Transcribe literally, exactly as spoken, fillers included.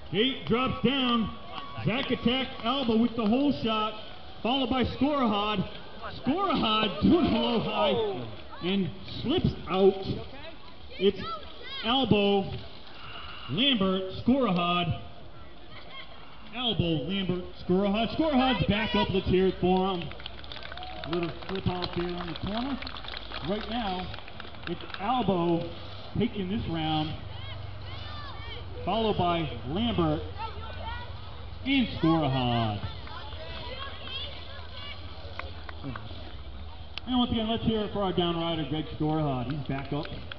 Kate drops down. Zach attacks elbow with the hole shot, followed by Scorahod. Scorahod doing a low high and slips out. It's elbow, Lambert, Scorahod. Elbow, Lambert, Scorahod. Scorahod's back up. Let's hear it for him. A little flip off here in the corner. Right now, it's elbow taking this round, followed by Lambert and Scorahod. And once again, let's hear it for our down rider, Greg Scorahod. He's back up.